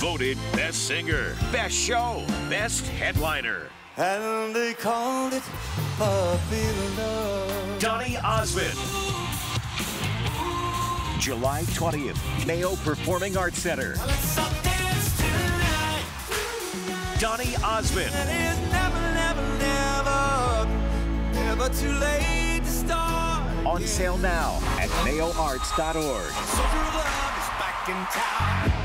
Voted Best Singer, Best Show, Best Headliner. And they called it Puppy Love. Donny Osmond. July 20th, Mayo Performing Arts Center. Donny Osmond. And it's never, never, never, never too late to start. On sale now at mayoarts.org. Soldier of Love is back in town.